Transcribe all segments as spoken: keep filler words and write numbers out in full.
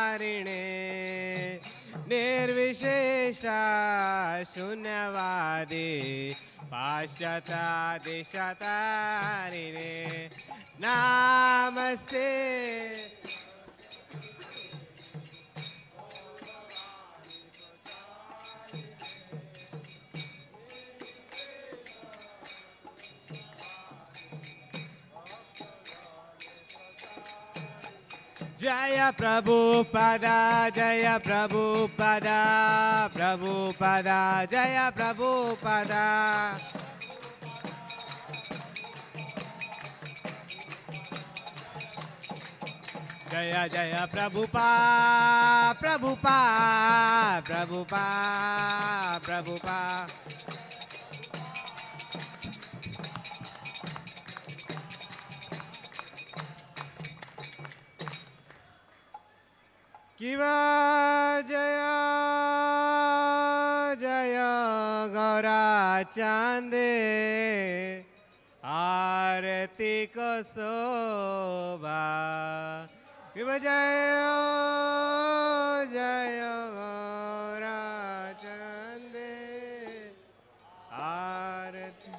निर्विशेषा शून्यवादी पाश्चात्यादिशतारिणे नमस्ते जय प्रभुपदा जय प्रभुपदा प्रभुपदा जय प्रभुपदा जय जय प्रभुपा प्रभुपा प्रभुपा प्रभुपा किवा जय जय गौरा चांदे आरती को शोभा किवा जय जय गौरा चांदे आरती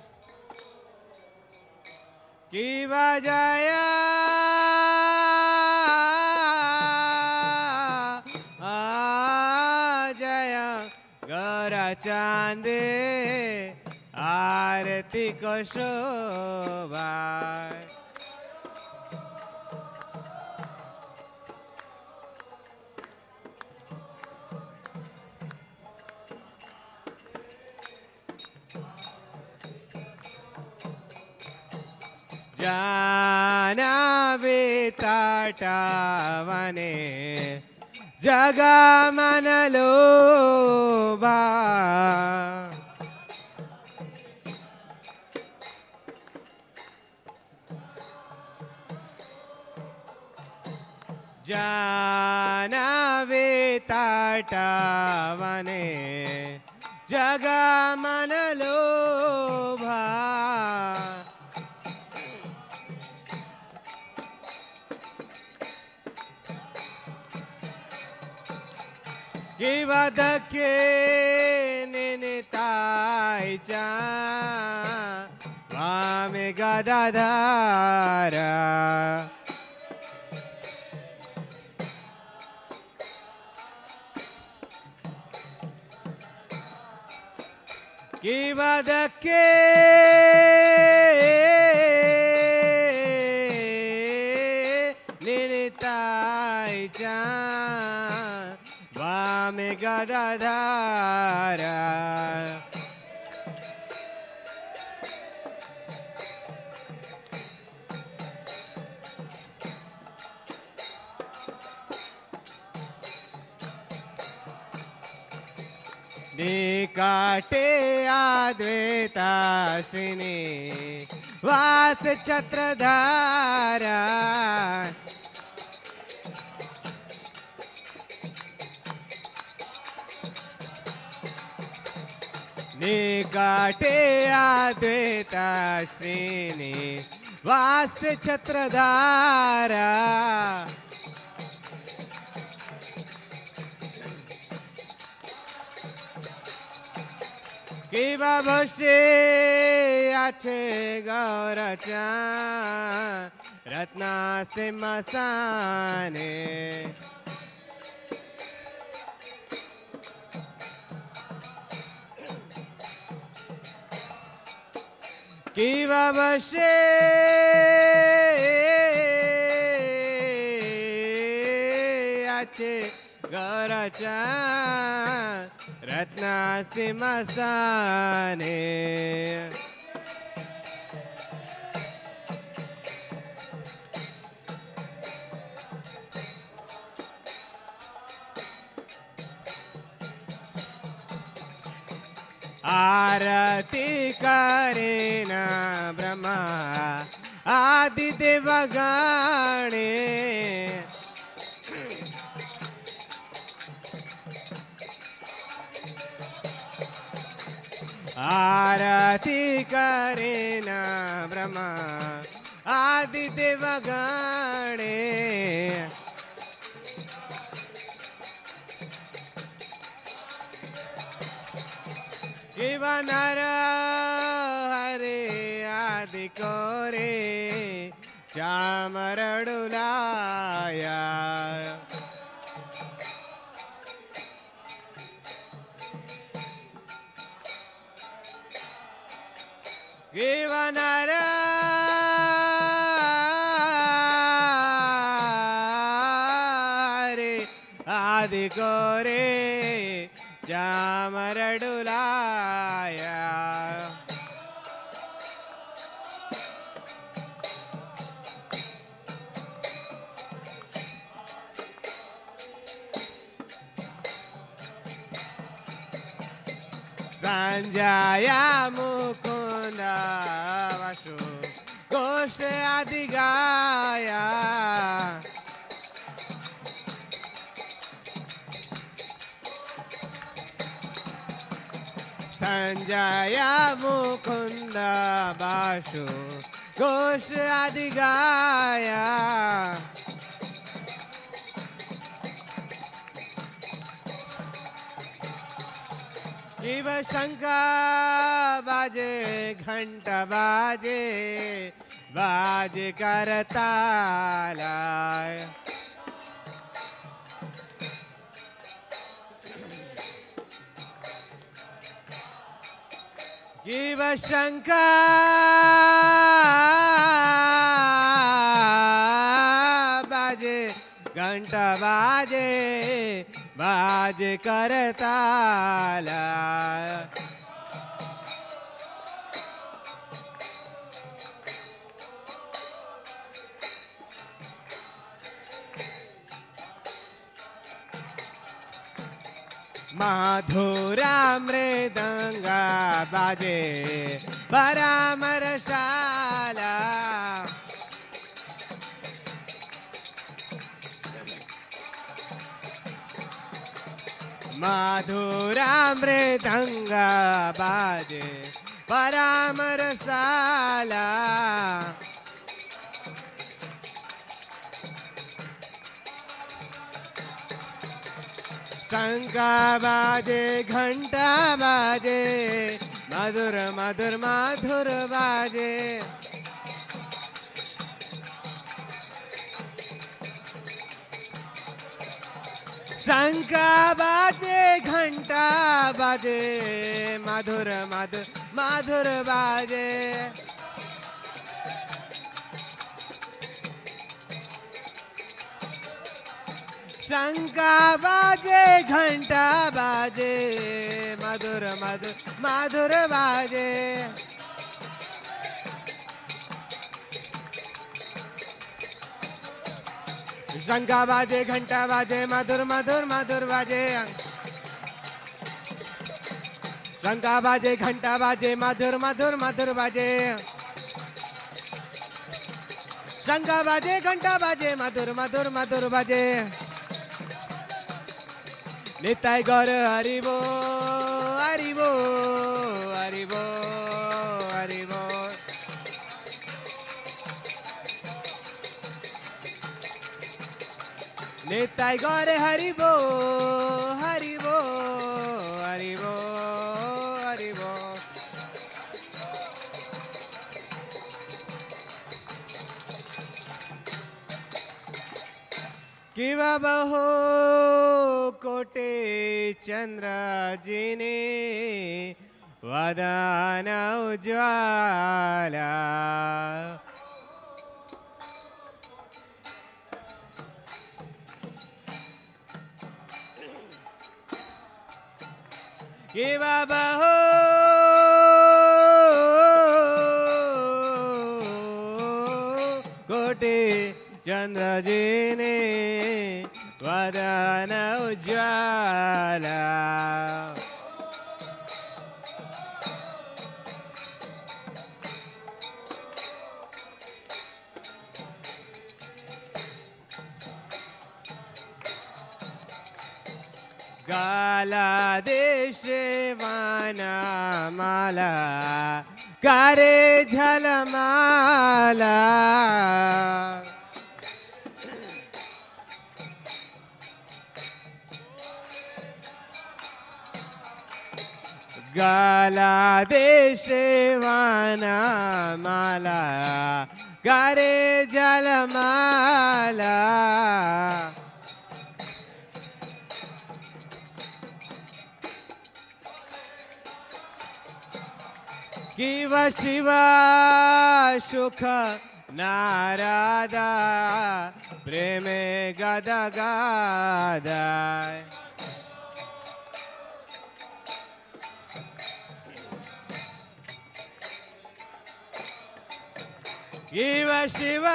किवा जय चांदे आरती को शोभा जाना बेताटावने जगा मन लोभा जाना बेताटावने जगा मन लोभा किवदके निनिताय चा वामे गदाधारा किवदके निनिताय चा वामे गदाधारा निकाटे अद्वैताश्रिनी वास छत्रधारा निकाटे अद्वैताश्रिनी वास छत्रधारा किवा बसे आछे गौरचा रत्ना सिंहासने किवा बसे आछे गौरचा रत्ना सिंहासने आरती करे न ब्रह्मा आदि देवगणे आरती करे न ब्रह्मा आदि देवगणे इव नर हरे आदि कोरे चामरडुलाया इव नर हरे आदि कोरे चामरडुलाया संजया मुकुंद वसु घोष आदि गाया संजया मुकुंद वसु घोष आदि गाया शिव शंका बाजे घंटा बाजे बाजे करताला शिव शंका बाजे घंटा बाजे बाजे करताला माधुरा मृदंगा बाजे परामरशाला माधुरा मृदंगा बाजे परामरशाला शंका बाजे घंटा बाजे मधुर मधुर मधुर बाजे शंका बाजे घंटा बाजे मधुर मधुर मधुर बाजे शंका बाजे घंटा बाजे मधुर मधुर मधुर बाजे शंका बाजे घंटा बाजे मधुर मधुर मधुर बाजे शंका बाजे घंटा बाजे मधुर मधुर मधुर बाजे शंका बाजे घंटा बाजे मधुर मधुर मधुर बाजे निताय गौर हरिबो हरिबो हरिबो हरिबो निताय गौर हरिबो हरिबो हरिबो हरिबो कि बहो कोटे चंद्र जिने वदन उज्ज्वला कि बहो कोटे चंद्र जिने वदन उज्ज्वला गाला देशे वाना माला करे झलमाला गाला देशवाना माला गारे जलमाला किव शिव सुख नारदा प्रेमे गदगदा किव शिव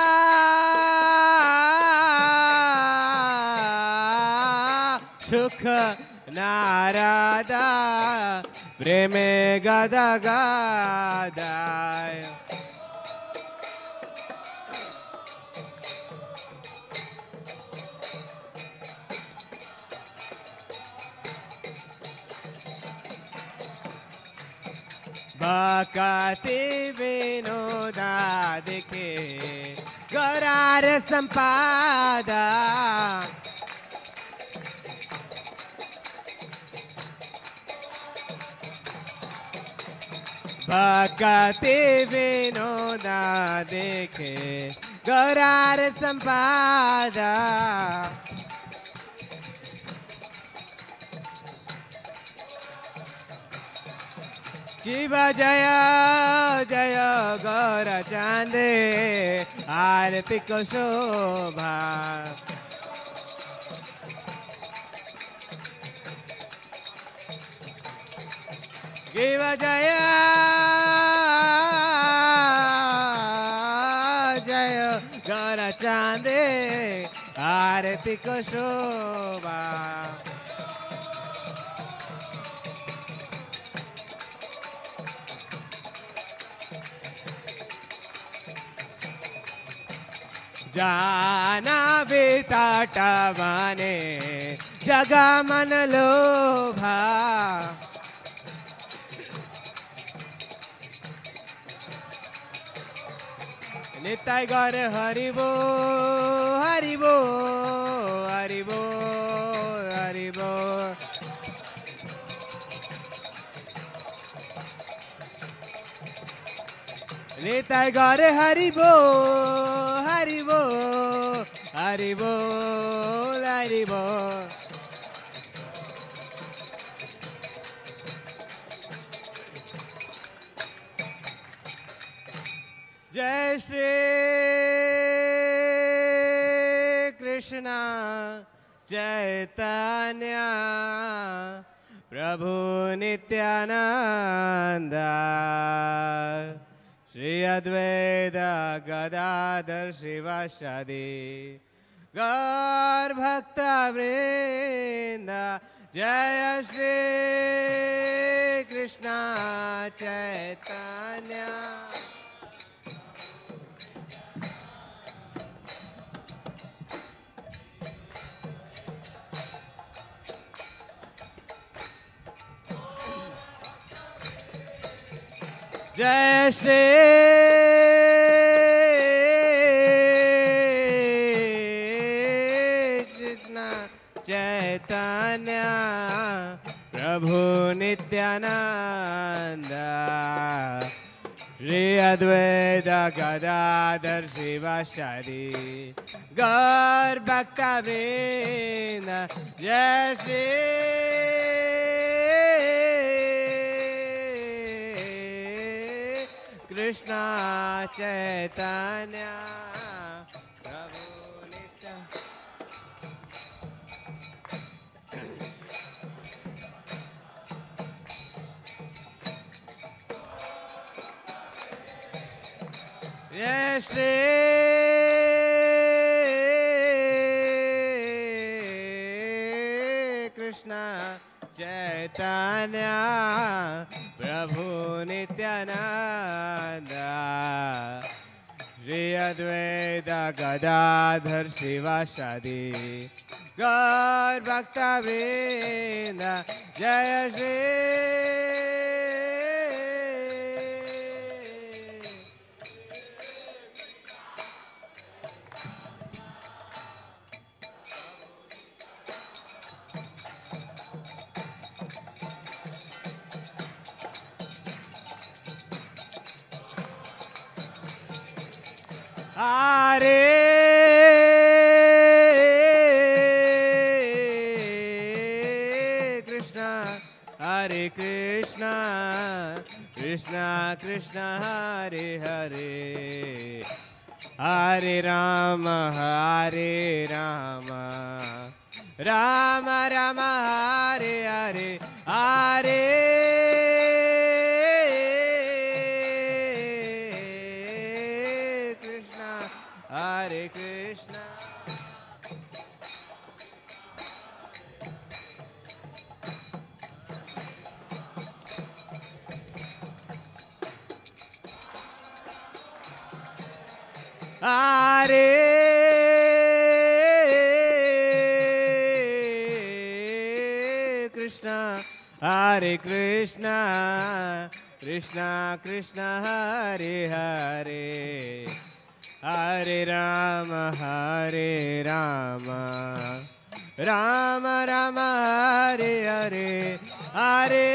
सुख नारदा प्रेमे गदगदाय बकते विनोदा दिखे गौरार संपादा बकते विनोदा देखे गौरार संपादा शिव जय जय गौर चांदे आरती को शोभा शिव जय जय गौर चांदे आरती को शोभा जाना बेटा बने जगा मन लोभा निताय गौर हरिबो हरिबो हरिबो हरिबो निताय गौर हरिबो हरिबो हरिबो हरिबो जय श्री कृष्ण चैतन्य प्रभु नित्यानंद श्री अद्वैत गदाधर शिवासादि गौर भक्त वृंद जय श्री कृष्ण चैतन्य जय श्री कृष्ण चैतन्य प्रभु नित्यानंद श्री अद्वैत गदाधर शिवासादि गौर भक्त वृंद जय श्री कृष्ण चैतन्य प्रभु नित्य जय श्री कृष्ण चैतन्य प्रभु नित्यानंद श्री अद्वैत गदाधर शिवासादि गौर भक्त वृंद जय Shri Hare Krishna, Hare Krishna, Krishna Krishna, Hare Hare, Hare Rama, Hare Rama, Rama Rama, Hare Hare, Hare Krishna, Hare Krishna. Hare Krishna, Hare Krishna, Krishna Krishna, Hare Hare, Hare Rama, Hare Rama, Rama Rama, Hare Hare, Hare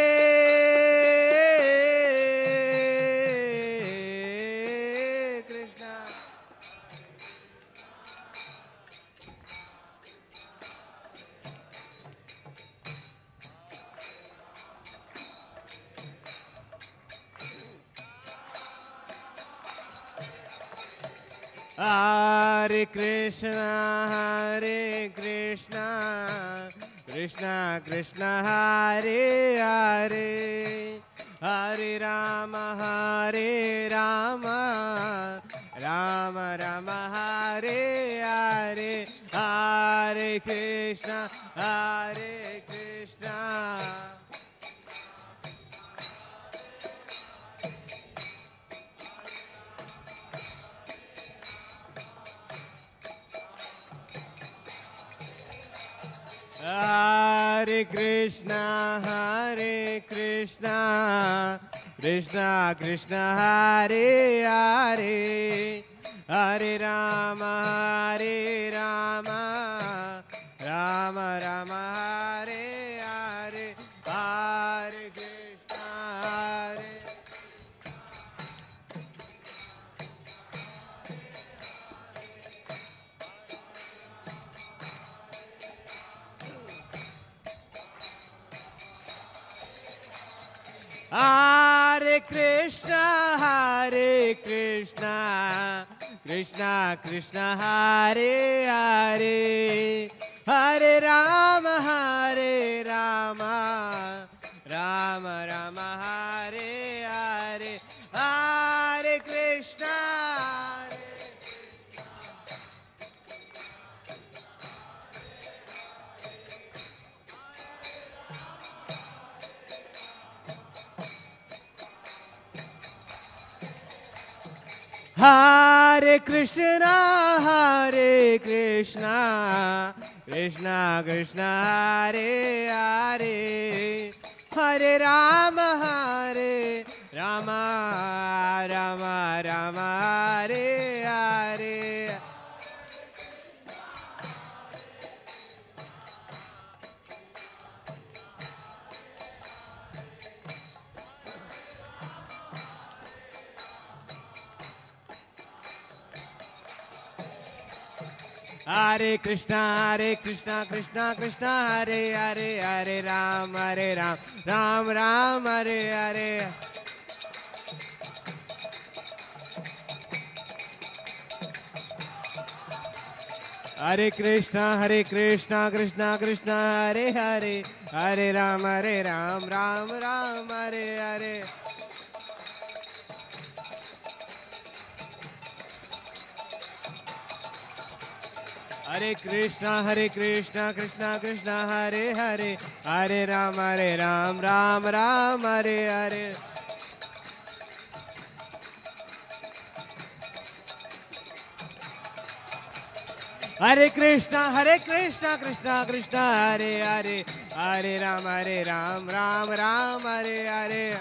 Hare Krishna, Hare Krishna, Krishna Krishna, Hare Hare, Hare Rama, Hare Rama, Rama Rama, Hare Hare, Hare Krishna, Hare Krishna. Hare Krishna, Hare Krishna, Krishna Krishna, Hare Hare, Hare Rama, Hare Rama, Rama Rama, Hare Hare, Hare Krishna, Hare Hare Krishna, Hare Krishna, Krishna Krishna, Hare Hare, Hare Rama, Hare Rama, Rama Rama, Hare Hare, Hare Krishna, Hare Hare Krishna, Hare Krishna, Krishna Krishna, Hare Hare, Hare Rama, Hare Rama, Rama Rama, Hare Hare. Hare Krishna, Hare Krishna, Krishna Krishna, Hare Hare, Hare Ram, Hare Ram, Ram Ram, Hare Hare. Hare Krishna, Hare Krishna, Krishna Krishna, Hare Hare, Hare Ram, Hare Ram, Ram Ram, Hare Hare. Hare Krishna, Hare Krishna, Krishna Krishna, Hare Hare, Hare Ram, Hare Ram, Ram Ram, Hare Hare. Hare Krishna, Hare Krishna, Krishna Krishna, Hare Hare, Hare Ram, Hare Ram, Ram Ram, Hare Hare.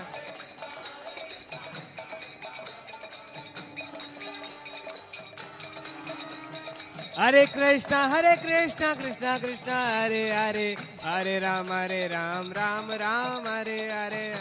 Hare Krishna, Hare Krishna, Krishna Krishna, Hare Hare, Hare Ram, Hare Ram, Ram Ram, Hare Hare.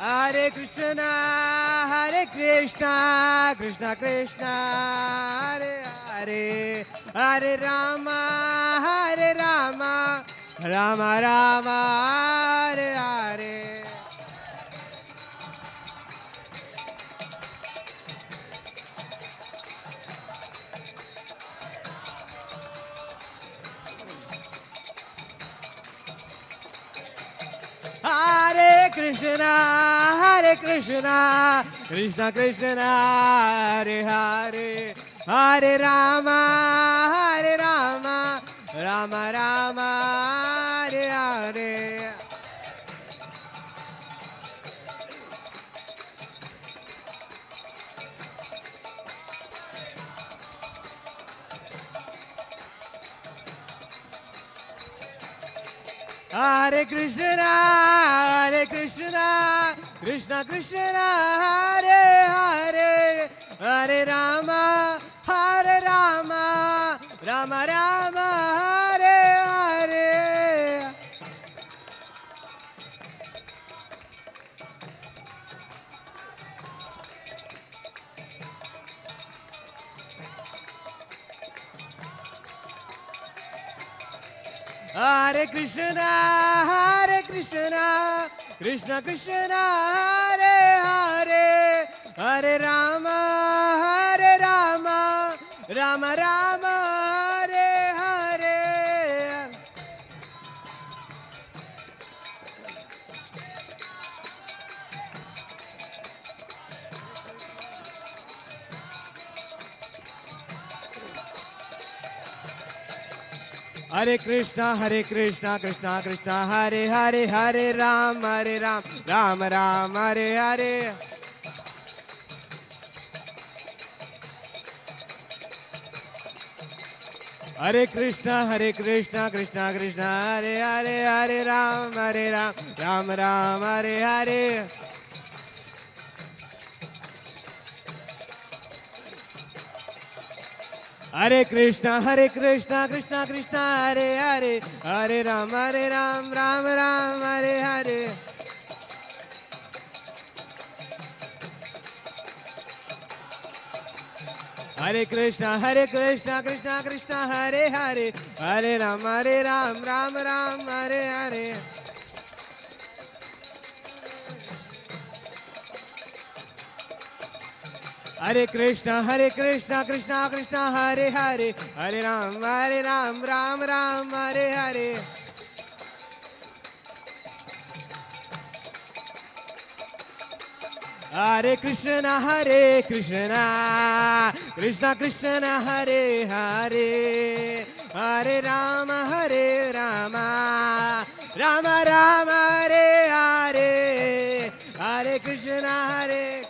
Hare Krishna, Hare Krishna, Krishna Krishna, Hare Hare, Hare Rama, Hare Rama, Rama Rama, Hare Hare. Hare Krishna, Hare Krishna, Krishna Krishna, Hare Hare, Hare Rama, Hare Rama, Rama Rama, Hare Hare. Hare Krishna, Hare Krishna, Krishna Krishna, Hare Hare, Hare Rama, Hare Rama, Rama Rama, Hare Hare. Hare Krishna, Hare Krishna, Krishna Krishna, Hare Hare, Hare Rama, Hare Rama, Rama Rama, Hare Hare. Hare Krishna, Hare Krishna, Krishna Krishna, Hare Hare, Hare Ram, Hare Ram, Ram Ram, Hare Hare. Hare Krishna, Hare Krishna, Krishna Krishna, Hare Hare, Hare Ram, Hare Ram, Ram Ram, Hare Hare. Hare Krishna, Hare Krishna, Krishna Krishna, Hare Hare, Hare Ram, Hare Ram, Ram Ram, Hare Hare. Hare Krishna, Hare Krishna, Krishna Krishna, Hare Hare, Hare Ram, Hare Ram, Ram Ram, Hare Hare. Hare Krishna, Hare Krishna, Krishna Krishna, Hare Hare, Hare Ram, Hare Ram, Ram Ram, Hare Hare. Hare Krishna, Hare Krishna, Krishna Krishna, Hare Hare, Hare Rama, Hare Rama, Rama Rama, Hare Hare. Hare Krishna, Hare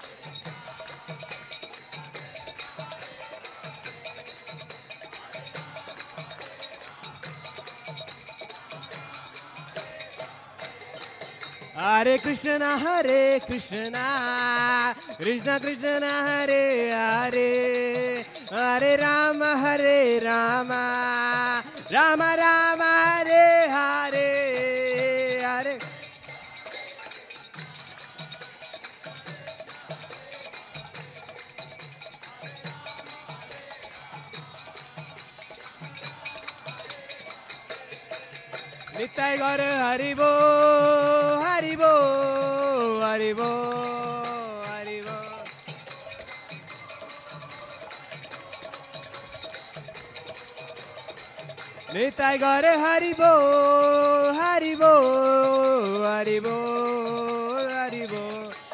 Hare Krishna, Hare Krishna, Krishna Krishna, Hare Hare, Hare Rama, Hare Rama, Rama Rama, Hare Hare. Hare Nitai Gaur Haribo, Haribo, Haribo, Haribo. Nitai Gaur Haribo, Haribo, Haribo, Haribo.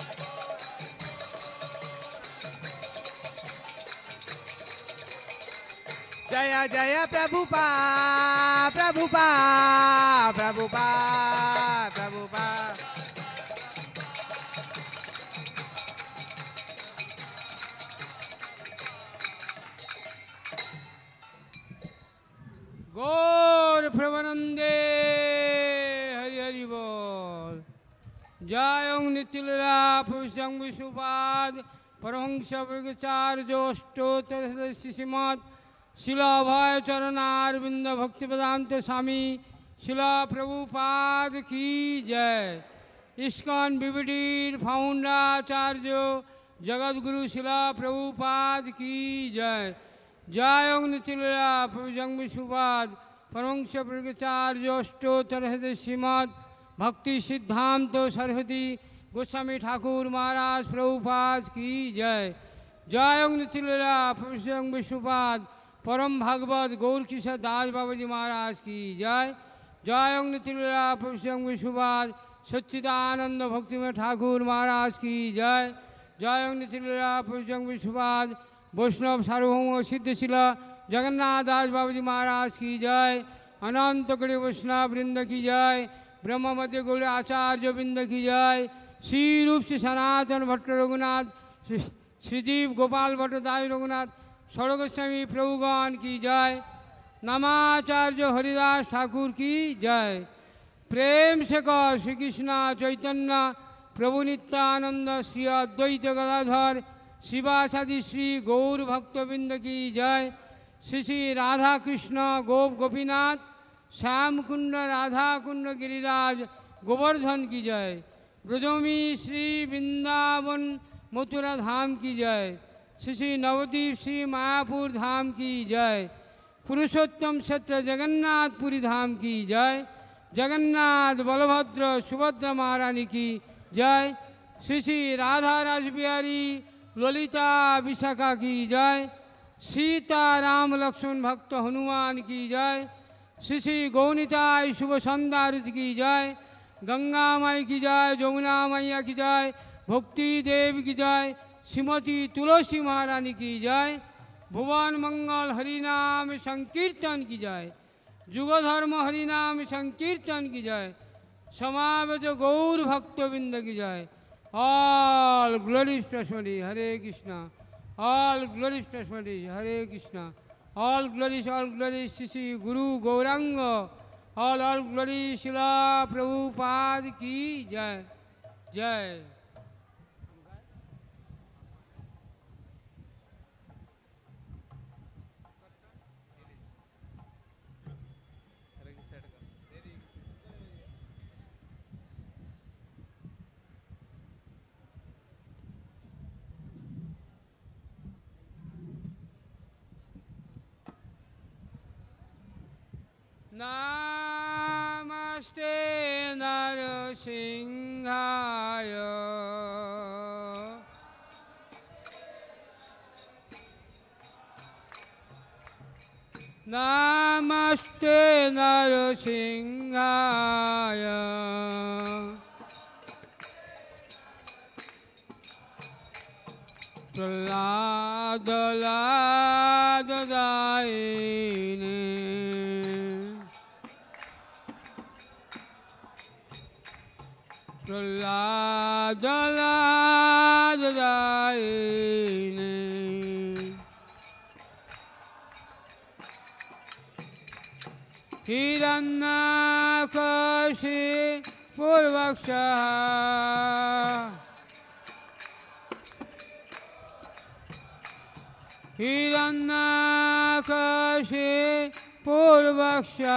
Jaya Jaya Prabhupada, Prabhupada, Prabhupada, Prabhupada. Gaur Pravanande Hari Hari Bol. Jayong Nitilala Purushang Vishupad Paramahamsa Vargacharya Ashtottara Sisimat Srila Abhay Charana Arvinda Bhaktivedanta Swami Srila Prabhupada ki jai. ISKCON বিবিডির ফাউন্ডাচার্য জগৎগুরু শিলা প্রভুপাদ কি জয়। জয় অগ্নিতিলীলা প্রভু জগৎবিশুপাদ परमंश प्रज्ञाचार्य अष्टोत्तर हृदय श्रीमद भक्ति सिद्धांत सरस्वती गोस्वामी ठाकुर महाराज प्रभुपाद की जय। जय अग्नितिलीला प्रभु विष्णुपाद परम भागवत गौर किशोर दास बाबा जी महाराज की जय। जय अग्नितिलीला प्रभु विष्णुपाद सच्चिदानंद भक्तिमय ठाकुर महाराज की जय। जय अग्नितिलीला प्रभु विष्णुपाद वैष्णव सार्वभौम सिद्धशिला जगन्नाथ दास बाबा जी महाराज की जय। अनंत कड़ी वैष्णव वृंद की जय। ब्रह्म मध्य गौड़ आचार्य वृंद की जय। श्री रूप से सनातन भट्ट रघुनाथ श्रीजीव गोपाल भट्ट दास रघुनाथ स्वर्गोस्वामी प्रभुगण की जय। नामाचार्य हरिदास ठाकुर की जय। प्रेम से कह श्री कृष्ण चैतन्य प्रभु नित्यानंद श्री अद्वैत गदाधर शिवासादि श्री गौर भक्तवृंद की जय। श्री श्री राधा कृष्ण गोप गोपीनाथ श्याम कुंड राधा कुंड गिरिराज गोवर्धन की जय। ब्रजमी श्री वृंदावन मथुरा धाम की जय। श्री श्री नवद्वीप श्री मायापुर धाम की जय। पुरुषोत्तम क्षेत्र जगन्नाथपुरी धाम की जय। जगन्नाथ बलभद्र सुभद्रा महारानी की जय। श्री श्री राधा रासबिहारी ललिता विशाखा की जय। सीता राम लक्ष्मण भक्त हनुमान की जय। श्री श्री गौनिताय शुभ संदारित की जय। गंगा माई की जय। जमुना मैया की जय। भक्ति देव की जय। श्रीमती तुलसी महारानी की जय। भुवन मंगल हरिनाम संकीर्तन की जय। जुग धर्म हरिनाम संकीर्तन की जय। समावेश गौर भक्तवृंद की जय। All glories to Hare Krishna. All glories to Swami, Hare Krishna. All glories, all glories, Sisi Guru Gauranga. All, all glories, Srila Prabhupada ki jai. Jai. Namaste Narasimhaya. Namaste Narasimhaya. Prahlada Lada Daine. Prahlada Lada Daine. Hiranyakashi Purvaksha. Hiranyakashi Purvaksha.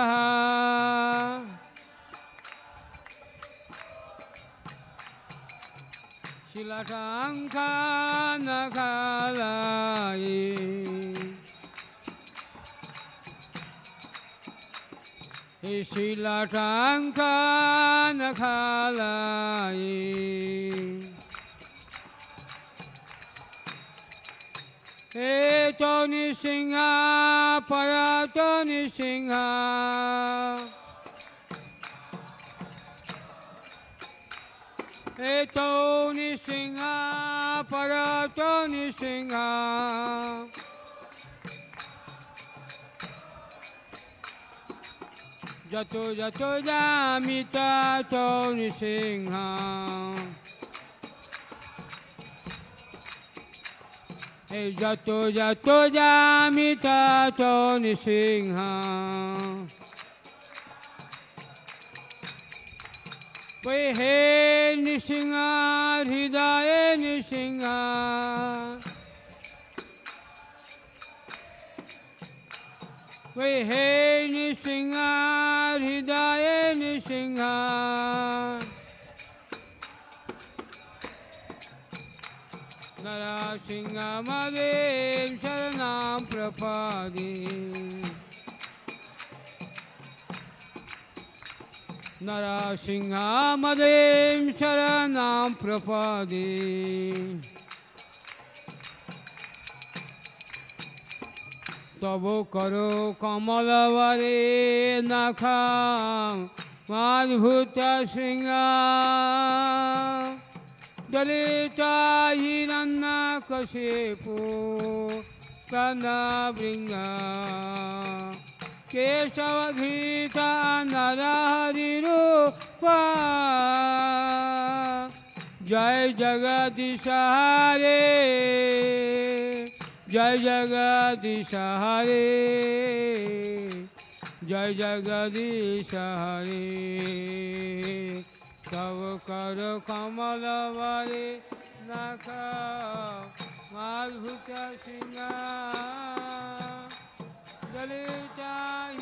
Shilatanka Nakalai. Shilatanka Nakalai. Eto Nisingha Parato Nisingha. Eto Nisingha Parato Nisingha. Jato Jato Jamita To Nisingha. Jato Jato Jamita To Nisingha. We He Nisingha Hridaya Nisingha. We He Nisingha Hridaya Nisingha. Narasimhadeva शरणं प्रपदे नरसिंहमदेव शरणं प्रपदे तब करो कमलवरे नखा अद्भुत सिंह दलिता हिरण्यकशिपु कर्णवृंग केशवधृता नरहरिरूप जय जगदीश हरे जय जगदीश हरे जय जगदीश हरे तव कर कमल वरे नख अद्भुत सिंह दलिता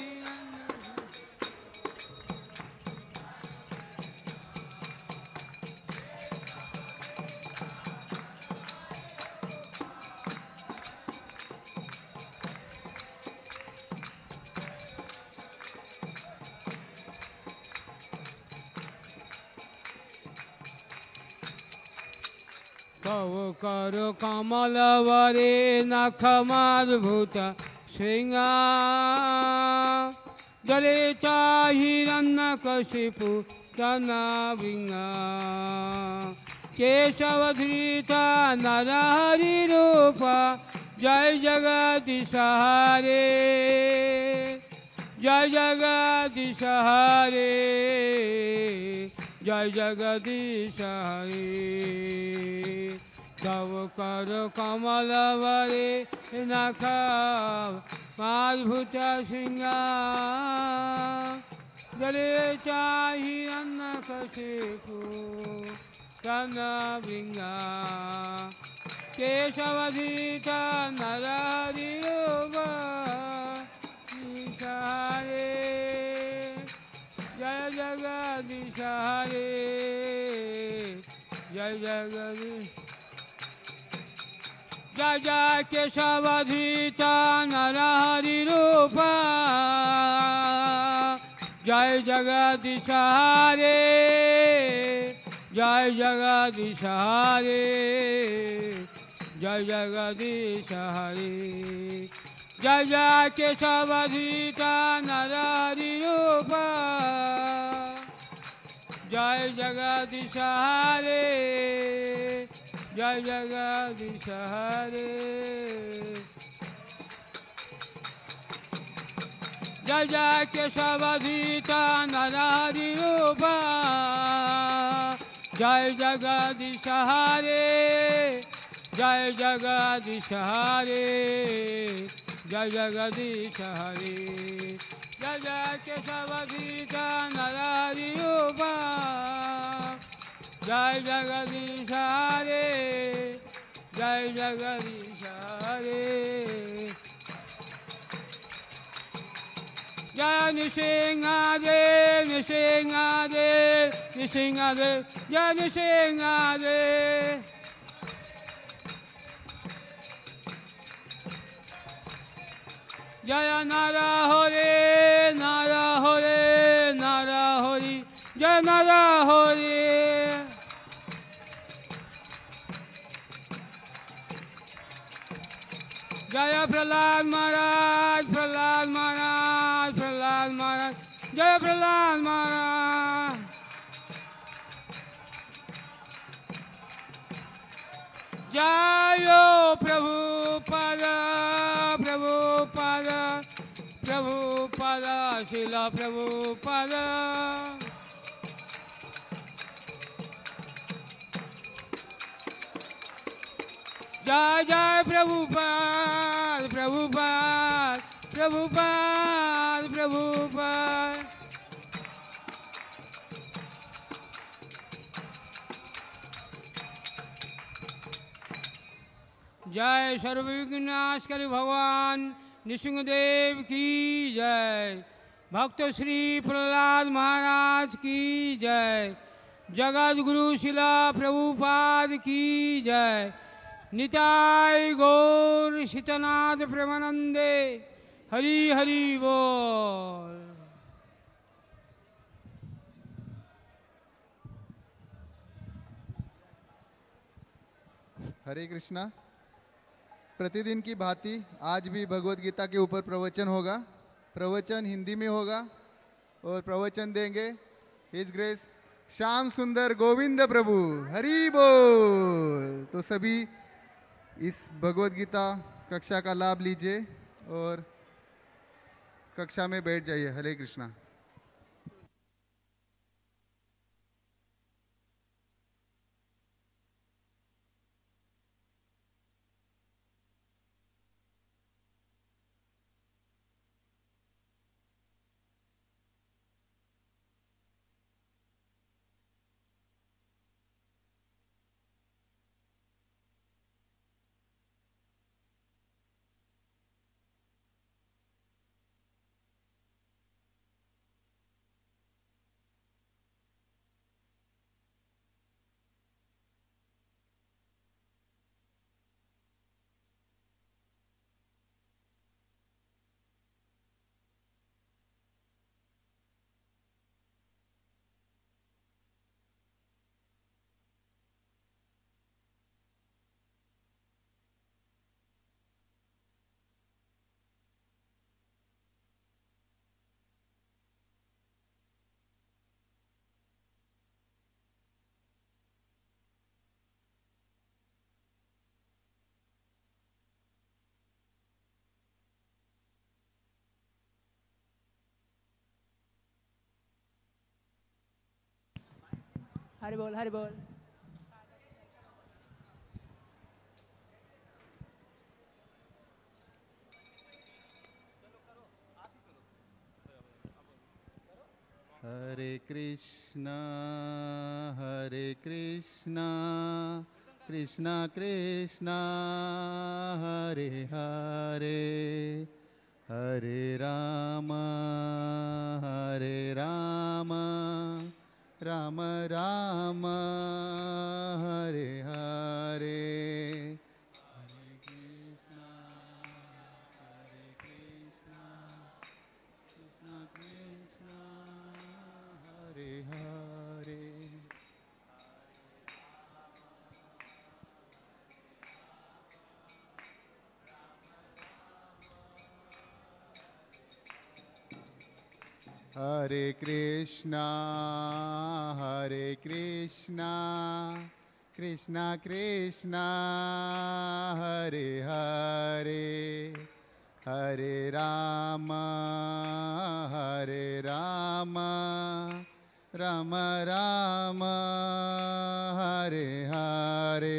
कव कर कमल वरे नखमद्भुत सिंह दलिता हिरण्यकशिपु कर्णवृंग केशवधृता नरहरिरूप जय जगदीश हरे जय जगदीश हरे जय जगदीश हरे तव कर कमल वरे नख अद्भुत सिंह दलिता हिरण्यकशिपु कर्णवृंग केशवधृता नरहरिरूप हरे जय जगदीश हरे जय जगदीश जय जय केशवधृता नरहरिरूप जय जगदीश हरे जय जगदीश हरे जय जगदीश हरे जय जय केशवधृता नरहरिरूप जय जगदीश हरे जय जगदीश हरे जय जय केशवधृता नरहरिरूप जय जगदीश हरे जय जगदीश हरे जय जगदीश हरे जय जय केशवधृता नरहरिरूप जय जगदीश हरे जय जगदीश हरे जय नृसिंहदेव नृसिंहदेव नृसिंहदेव जय नृसिंहदेव जय नरहरि नरहरि नरहरि जय नरहरि जय प्रहलाद महाराज प्रहलाद महाराज प्रहलाद महाराज जय प्रहलाद महाराज जय प्रभुपद प्रभुपद प्रभुपद शिल प्रभुपद जय जय प्रभुपाद प्रभुपाद प्रभुपाद प्रभुपाद जय सर्वविघ्नाशकारी भगवान नृसिंहदेव की जय। भक्त श्री प्रहलाद महाराज की जय। जगत गुरु शिला प्रभुपाद की जय। निताय गौर शीतनाथ प्रेमानंदे हरि हरि बोल। हरे कृष्णा। प्रतिदिन की भांति आज भी भगवत गीता के ऊपर प्रवचन होगा। प्रवचन हिंदी में होगा और प्रवचन देंगे हिज ग्रेस श्याम सुंदर गोविंद प्रभु। हरि बोल। तो सभी इस भगवत गीता कक्षा का लाभ लीजिए और कक्षा में बैठ जाइए। हरे कृष्णा। हरि बोल हरि बोल। हरे कृष्णा हरे कृष्णा कृष्णा कृष्णा हरे हरे हरे राम हरे राम राम राम हरे हरे। हरे कृष्णा हरे कृष्णा कृष्णा कृष्णा हरे हरे। हरे कृष्णा हरे कृष्णा कृष्णा कृष्णा हरे हरे हरे राम हरे राम राम राम हरे हरे।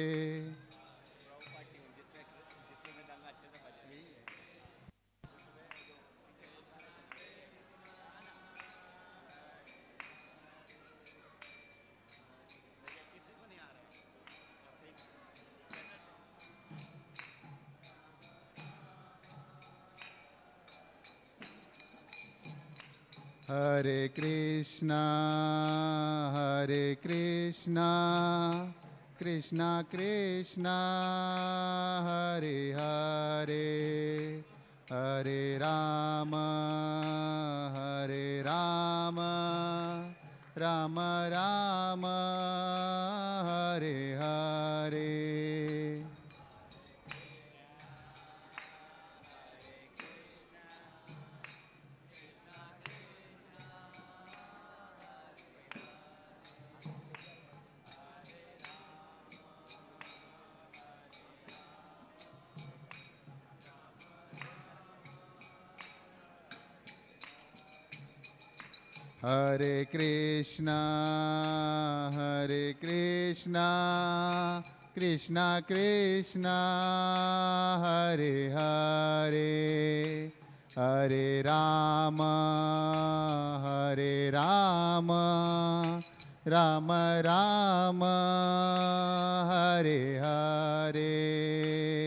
हरे कृष्णा हरे कृष्णा कृष्णा कृष्णा हरे हरे हरे राम हरे राम राम राम हरे हरे। हरे कृष्णा हरे कृष्णा कृष्णा कृष्णा हरे हरे हरे राम हरे राम राम राम हरे हरे।